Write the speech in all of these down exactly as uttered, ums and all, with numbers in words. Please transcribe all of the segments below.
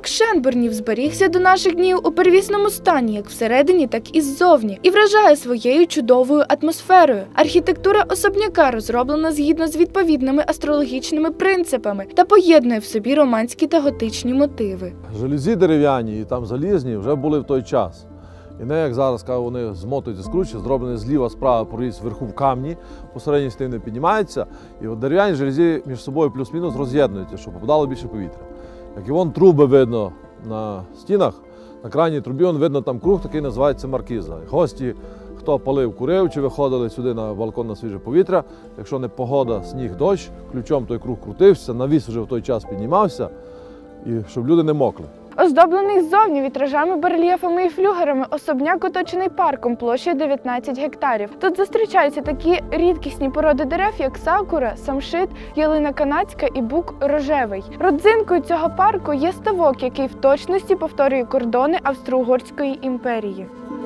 Замок Шенбурнів зберігся до наших днів у первісному стані, як всередині, так і ззовні, і вражає своєю чудовою атмосферою. Архітектура особняка розроблена згідно з відповідними астрологічними принципами та поєднує в собі романські та готичні мотиви. Жалюзі дерев'яні і там залізні вже були в той час. І не як зараз, коли вони змотуються, скручуються, зроблені зліва, справа, проріз вверху в камні, посередній стіни піднімаються, і от дерев'яні жалюзі між собою плюс-мінус роз'єднуються, щоб попадало більше повітря. Як і вон труби видно на стінах, на крайній трубі вон видно там круг, такий називається маркіза. І гості, хто палив, курив чи виходили сюди на балкон на свіже повітря, якщо не погода, сніг, дощ, ключом той круг крутився, навіс вже в той час піднімався, і щоб люди не мокли. Оздоблений ззовні вітражами, барельєфами і флюгерами, особняк оточений парком площею дев'ятнадцять гектарів. Тут зустрічаються такі рідкісні породи дерев, як сакура, самшит, ялина канадська і бук рожевий. Родзинкою цього парку є ставок, який в точності повторює кордони Австро-Угорської імперії.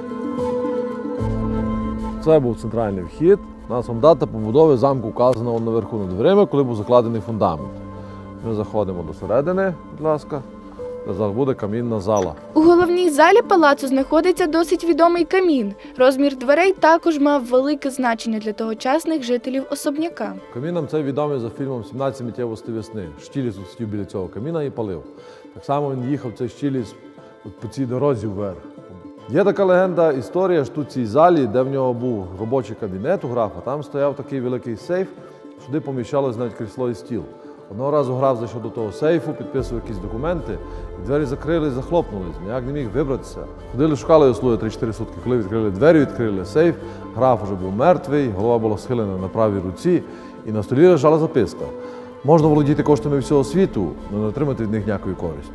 Це був центральний вхід. У нас дата побудови замку вказана наверху над дверима, коли був закладений фундамент. Ми заходимо до середини, будь ласка. Зараз буде камінна зала. У головній залі палацу знаходиться досить відомий камін. Розмір дверей також мав велике значення для тогочасних жителів особняка. Каміном це відомий за фільмом «сімнадцять миттєвостей весни». Штіліс сидів біля цього каміна і палив. Так само він їхав цей Штіліс по цій дорозі вверх. Є така легенда, історія, що тут в цій залі, де в нього був робочий кабінет у графа, там стояв такий великий сейф, сюди поміщалось навіть крісло і стіл. Одного разу граф зайшов до того сейфу, підписував якісь документи, і двері закрили і захлопнулись, ніяк не міг вибратися. Ходили, шукали його слуги три-чотири сутки. Коли відкрили двері, відкрили сейф, граф вже був мертвий, голова була схилена на правій руці, і на столі лежала записка. Можна володіти коштами всього світу, але не отримати від них ніякої користі.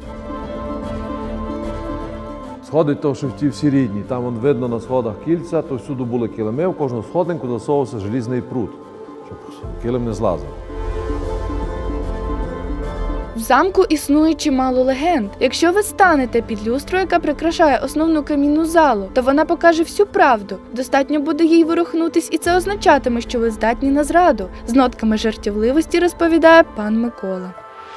Сходи то, що ті всі рідні, там вон видно на сходах кільця, то всюди були килими, в кожну сходинку засовувався желізний прут, щоб килим не злазив. В замку існує чимало легенд. Якщо ви станете під люстрою, яка прикрашає основну камінну залу, то вона покаже всю правду. Достатньо буде їй ворухнутись, і це означатиме, що ви здатні на зраду. З нотками жартівливості розповідає пан Микола.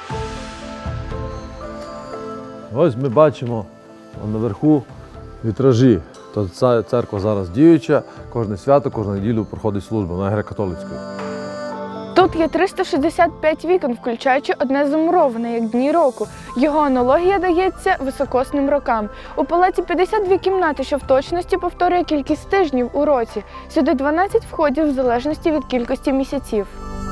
Ось ми бачимо наверху вітражі. То ця церква зараз діюча, кожне свято, кожну неділю проходить служба, вона греко-католицькою. Тут є триста шістдесят п'ять вікон, включаючи одне замуроване, як дні року. Його аналогія дається високосним рокам. У палаці п'ятдесят дві кімнати, що в точності повторює кількість тижнів у році. Сюди дванадцять входів в залежності від кількості місяців.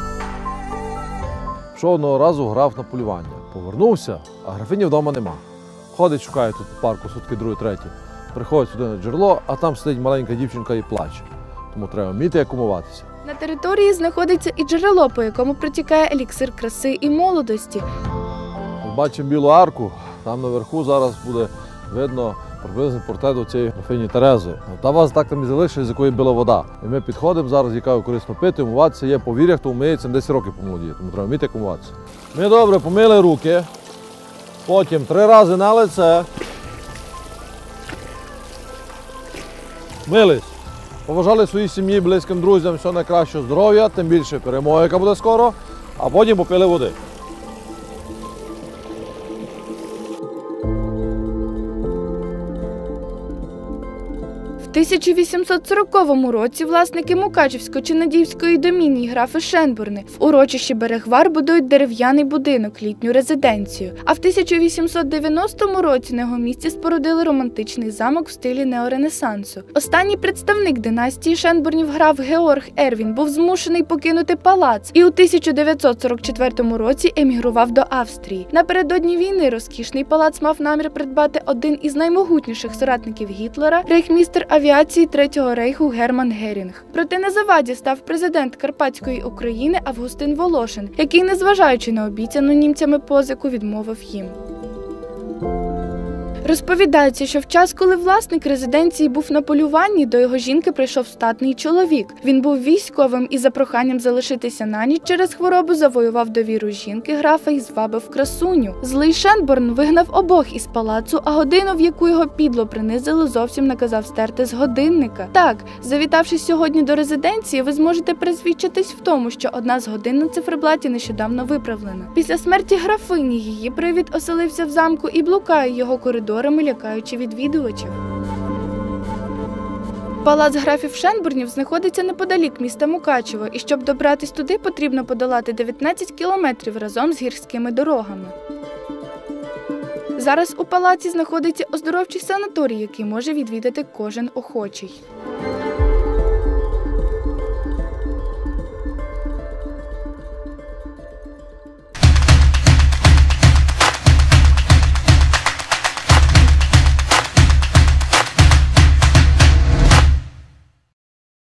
Пішов одного разу, грав на полювання. Повернувся, а графині вдома нема. Ходить, шукає тут у парку сутки, другі, треті. Приходить сюди на джерело, а там сидить маленька дівчинка і плаче. Тому треба вміти, як умиватися. На території знаходиться і джерело, по якому протікає еліксир краси і молодості. Бачимо білу арку, там наверху зараз буде видно приблизний портрет у цієї графині Терези. Та вас так там і залишить, з якої била вода. І ми підходимо зараз, яка корисно пити, умиватися. Є повір'я, хто вмиється, десять років помолодіє, тому треба вміти, як умиватися. Ми добре помили руки, потім три рази на лице. Мились. Поважали своїй сім'ї, близьким друзям, все найкраще здоров'я, тим більше перемоги, яка буде скоро, а потім попили води. В тисяча вісімсот сороковому році власники Мукачівсько-Чинадівської домінії графи Шенбурни в урочищі Берегвар будують дерев'яний будинок, літню резиденцію. А в тисяча вісімсот дев'яностому році на його місці спорудили романтичний замок в стилі неоренесансу. Останній представник династії Шенбурнів, граф Георг Ервін, був змушений покинути палац і у тисяча дев'ятсот сорок четвертому році емігрував до Австрії. Напередодні війни розкішний палац мав намір придбати один із наймогутніших соратників Гітлера – рейхмістер авіації Третього рейху Герман Герінг. Проте на заваді став президент Карпатської України Августин Волошин, який, незважаючи на обіцяну німцями позику, відмовив їм. Розповідається, що в час, коли власник резиденції був на полюванні, до його жінки прийшов статний чоловік. Він був військовим і за проханням залишитися на ніч через хворобу завоював довіру жінки графа і звабив красуню. Злий Шенборн вигнав обох із палацу, а годину, в яку його підло принизили, зовсім наказав стерти з годинника. Так, завітавши сьогодні до резиденції, ви зможете пересвідчитись в тому, що одна з годин на циферблаті нещодавно виправлена. Після смерті графині її привід оселився в замку і блукає його коридорами, лякаючи відвідувачів. Палац графів Шенборнів знаходиться неподалік міста Мукачево, і щоб добратись туди, потрібно подолати дев'ятнадцять кілометрів разом з гірськими дорогами. Зараз у палаці знаходиться оздоровчий санаторій, який може відвідати кожен охочий.